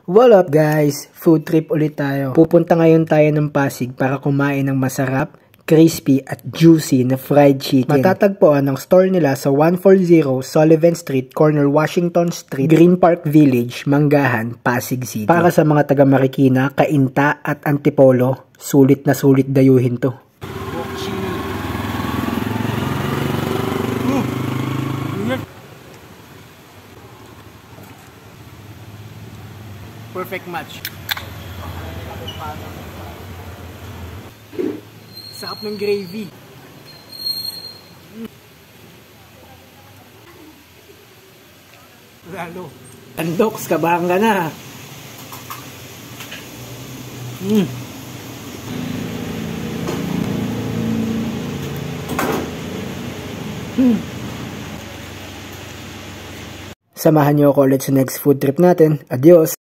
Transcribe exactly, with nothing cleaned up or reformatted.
What up guys? Food trip ulit tayo. Pupunta ngayon tayo ng Pasig para kumain ng masarap, crispy at juicy na fried chicken. Matatagpuan ang store nila sa one forty Sullivan Street, corner Washington Street, Green Park Village, Manggahan, Pasig City. Para sa mga taga Marikina, Cainta at Antipolo, sulit na sulit dayuhin to. Perfect match. Sarap ng gravy. Mm. Lalo. Andoks, kabahan ka na. Mm. Mm. Samahan niyo ako ulit sa next food trip natin. Adios!